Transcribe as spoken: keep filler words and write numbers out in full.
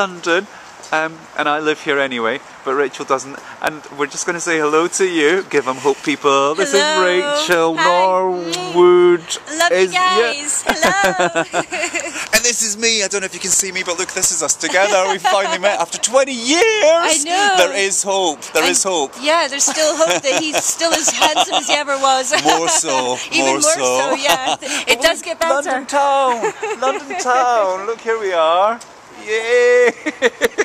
London, um, and I live here anyway, but Rachel doesn't. And we're just going to say hello to you. Give them hope, people. This Hello. is Rachel Hi. Norwood. Love is, you guys. Yeah. Hello. And this is me. I don't know if you can see me, but look, this is us together. We finally met after twenty years. I know. There is hope. There and, is hope. Yeah, there's still hope that he's still as handsome as he ever was. More so. Even more, more so. so, yeah. It does get better. London town. London town. Look, here we are. Yay.